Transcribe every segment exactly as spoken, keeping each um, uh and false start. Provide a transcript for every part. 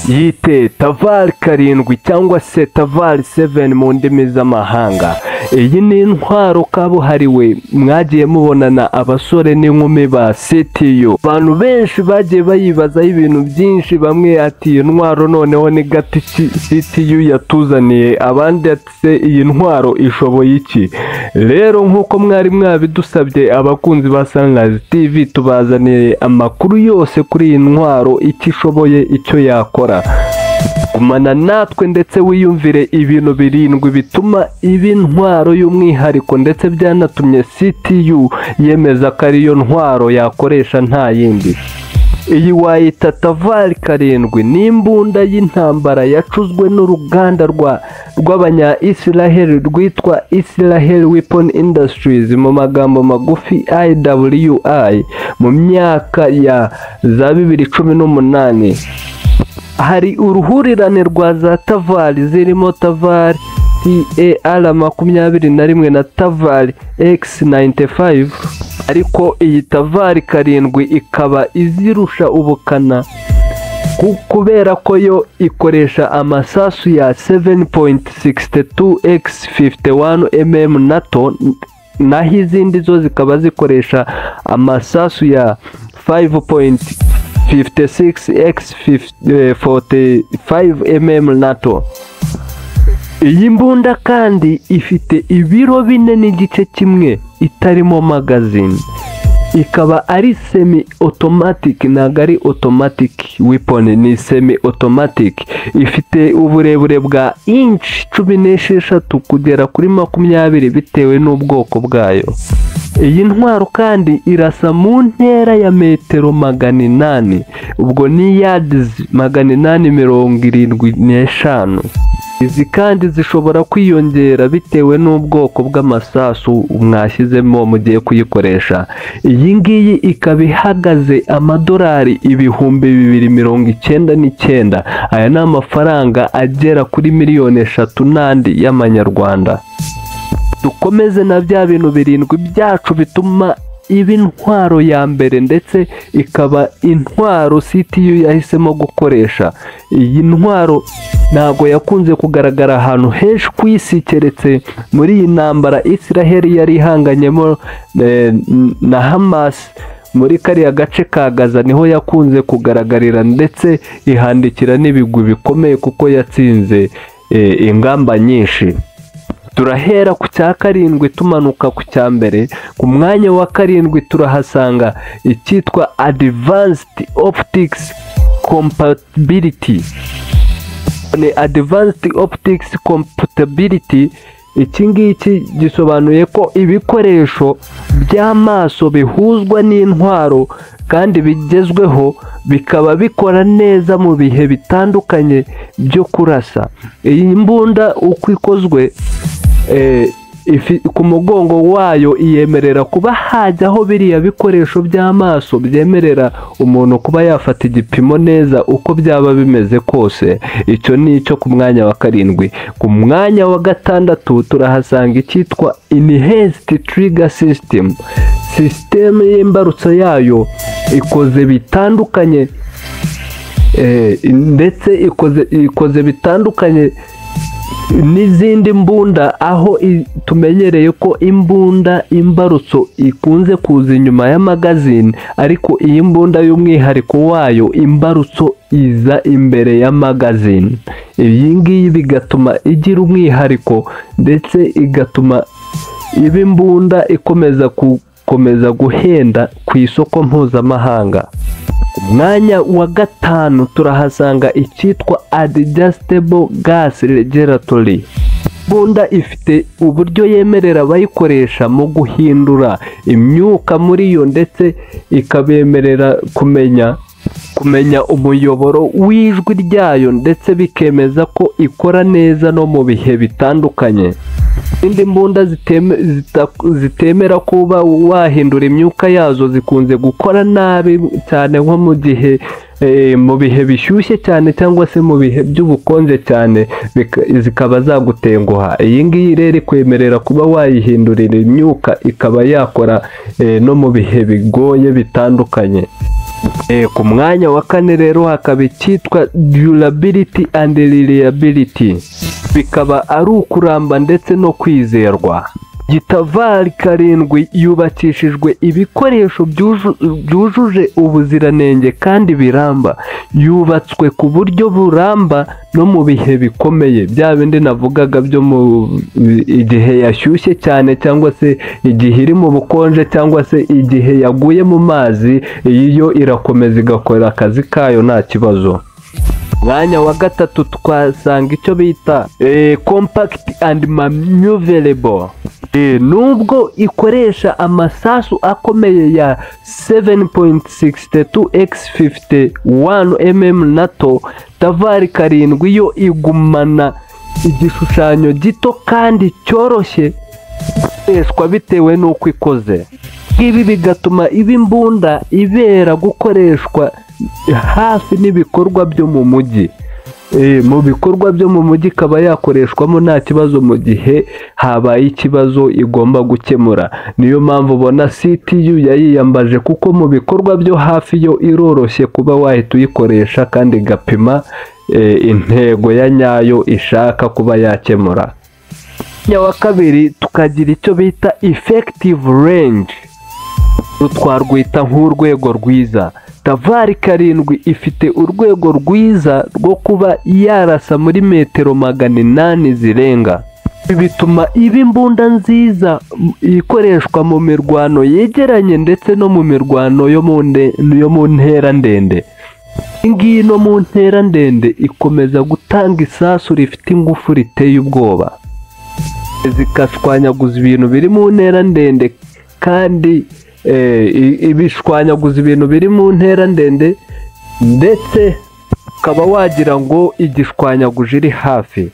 yite tavari karindwi cyangwa se tavari seveni mu ndimi z'amahanga. Iyi ni intwaro kabuhariwe mwagiye mubonana abasore n'inkumi ba C T U. Abantu benshi bagiye bayibazaho ibintu byinshi, bamwe ati intwaro noneho ni gati C T U yatuzaniye, abandi ati se iyi ntwaro ishoboye iki? Rero nk'uko mwari mwabidusabye abakunzi ba Sunrise T V, tubazaniye amakuru yose kuri iyi ntwaro, icyo ishoboye, icyo yakora. Gumana natwe ndetse wiyumvire ibintu birindwi bituma ibi ntwaro y'umwihariko, ndetse byanatumye C T U yemeza ko ariyo ntwaro yakoresha nta yindi. Iyi wayita tavari karindwi ni imbunda y'intambara yacuzwe n'uruganda rwa rw'abanya Israel rwitwa Israel Weapon Industries, mu magambo magufi I W I, mu myaka ya za bibiri cumi n'umunani. Hari uruhurirane rwa za tavari zirimo tavari T A R makumyabiri na rimwe na tavari X ninety five, ariko iyi tavari karindwi ikaba izirusha ubukana kubera ko yo ikoresha amasasu ya seven point six two x fifty-one millimeter NATO, naho izindi zo zikaba zikoresha amasasu ya five point fifty-six x forty-five millimeter NATO. Iyi mbunda kandi ifite ibiro bine n'igice kimwe, itarimo magazine, ikaba ari semi automatic, ntabwo ari automatic weapon, ni semi automatic. Ifite uburebure bwa inch cumi n'esheshatu kugera kuri makumyabiri bitewe n'ubwoko bwayo. Iyi ntwaro kandi irasa mu ntera ya metero magana inani, ubwo ni yards magana inani mirongo irindwi n'eshanu. Izi kandi zishobora kwiyongera bitewe n'ubwoko bw'amasasu mwashyizemo mugiye kuyikoresha. Iyi ngiyi ikaba ihagaze amadolari ibihumbi bibiri mirongo icyenda n'icyenda. Aya ni amafaranga agera kuri miliyoni eshatu n'andi y'amanyarwanda. Dukomeze na bya bintu birindwi byacu bituma ibi ntwaro ya mbere, ndetse ikaba intwaro C T U yahisemo gukoresha. Iyi ntwaro ntabwo yakunze kugaragara ahantu henshi ku isi, keretse muri iyi ntambara Israel yari ihanganyemo na Hamas muri kariya gace ka Gaza, niho yakunze kugaragarira, ndetse ihandikira n'ibigwi bikomeye kuko yatsinze ingamba nyinshi. Turahera ku cya karindwi tumanuka ku cya mbere. Ku mwanya wa karindwi turahasanga icyitwa Advanced Optics Compatibility. Ni Advanced Optics Compatibility, iki ngiki gisobanuye ko ibikoresho by'amaso bihuzwa n'intwaro kandi bigezweho, bikaba bikora neza mu bihe bitandukanye byo kurasa. Iyi mbunda uko ikozwe, Eh, ifi, ku mugongo wayo iyemerera kuba hajyaho biriya bikoresho by'amaso byemerera umuntu kuba yafata igipimo neza uko byaba bimeze kose. Icyo ni icyo ku mwanya wa karindwi. Ku mwanya wa gatandatu turahasanga icyitwa Enhanced Trigger System. System y'imbarutso yayo ikoze bitandukanye, eh, ndetse ikoze, ikoze bitandukanye n'izindi mbunda, aho tumenyereye ko imbunda imbarutso ikunze kuza inyuma ya magazine, ariko iyi mbunda y'umwihariko wayo imbarutso iza imbere ya magazine. Iyi ngiyi bigatuma igira umwihariko, ndetse igatuma iba imbunda ikomeza gukomeza guhenda ku isoko mpuzamahanga. Umwanya wa gatanu turahasanga icyitwa Adjustable Gas Regulatory. Imbunda ifite uburyo yemerera abayikoresha mu guhindura imyuka muri yo, ndetse ikabemerera kumenya kumenya umuyoboro w'ijwi ryayo, ndetse bikemeza ko ikora neza no mu bihe bitandukanye. Indi mbunda ziteme, zita, zitemera kuba wahindura imyuka yazo zikunze gukora nabi cyane nko mu gihe e, mu bihe bishyushye cyane cyangwa se mu bihe by'ubukonje cyane, zikaba zagutenguha. Iyi ngiyi rero kwemerera kuba wayihindurira imyuka ikaba yakora e, no mu bihe bigoye bitandukanye. E, ku mwanya wa kane rero hakaba icyitwa durability and reliability, bikaba ari ukuramba ndetse no kwizerwa. Gitavari karindwi yubakishijwe ibikoresho byujuje ubuziranenge kandi biramba, yubatswe ku buryo buramba no mu bihe bikomeye, bya bindi navugaga byo mu igihe yashyushye cyane cyangwa se igihe iri mu bukonje cyangwa se igihe yaguye mu mazi, iyo irakomeza igakora akazi kayo nta kibazo. Mwanya wa gatatu twasanga icyo bita eh, compact and maneuverable. E, nubwo ikoresha amasasu akomeye ya seven point six two by fifty-one millimeters nato, Tavari karindwi yo igumana igishushanyo gito kandi cyoroshye gukoreshwa bitewe n'uko ikoze. Ibi bigatuma iba imbunda ibera gukoreshwa hafi n'ibikorwa byo mu mujyi. E, mu bikorwa byo mu mujyi ikaba yakoreshwamo nta kibazo mu gihe habaye ikibazo igomba gukemura. Niyo mpamvu ubona C T U yayiyambaje, kuko mu bikorwa byo hafi yo iroroshye kuba wahita uyikoresha kandi igapima e, intego ya nyayo ishaka kuba yakemura. Nya wa kabiri tukagira icyo bita effective range, twarwita nk'urwego rwiza. Tavari karindwi ifite urwego rwiza rwo kuba yarasa muri metero magana inani zirenga. Bituma iba imbunda nziza ikoreshwa mu mirwano yegeranye ndetse no mu mirwano yo mu ntera ndende. Ingiyi no mu ntera ndende ikomeza gutanga isasu rifite ingufu riteye ubwoba, zikashwanyaguza ibintu biri mu ntera ndende kandi ibishwanyaguza ibintu biri mu ntera ndende, ndetse ukaba wagira ngo igishwanyaguje iri hafi.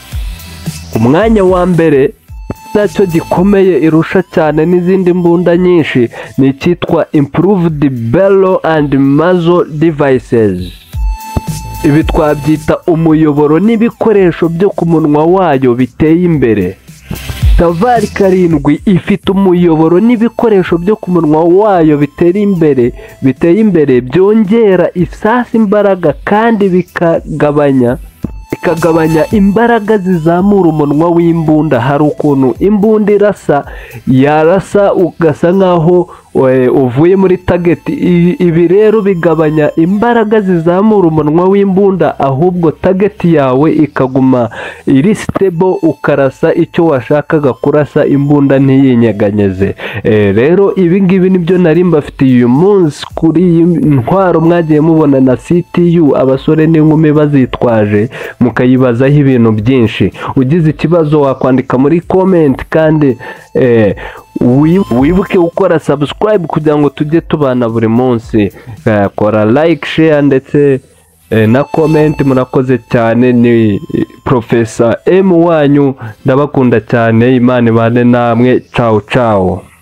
Umwanya wa mbere nacyo gikomeye irusha cyane n'izindi mbunda nyinshi ni icyitwa improved barrel and muzzle devices. Ibi twabyita umuyoboro n'ibikoresho byo ku munwa wayo biteye imbere. Tavari karindwi ifite umuyoboro n'ibikoresho byo ku munwa wayo bitera imbere biteye imbere byongera isasi imbaraga kandi bikagabanya bikagabanya imbaraga zizamura umunwa w'imbunda. Hari ukuntu imbunda irasa yarasa ugasa nkaho uvuye muri target. Ibi rero bigabanya imbaraga zizamura umunwa w'imbunda, ahubwo target yawe ikaguma iri stable, ukarasa icyo washakaga kurasa, imbunda ntiyinyeganyeze. E, rero ibi ngibi nibyo nari mbafitiye uyu munsi kuri iyi ntwaro mwagiye mubona na C T U abasore n'inkumi bazitwaje mukayibazaho ibintu byinshi. Ugize ikibazo wakwandika muri comment, kandi eh, wibuke gukora subscribe kugira ngo tujye tubana buri munsi. Kora like, share ndetse na comment. Murakoze cyane. Ni Professor M wanyu, ndabakunda cyane. Imana ibane namwe. Ciao ciao.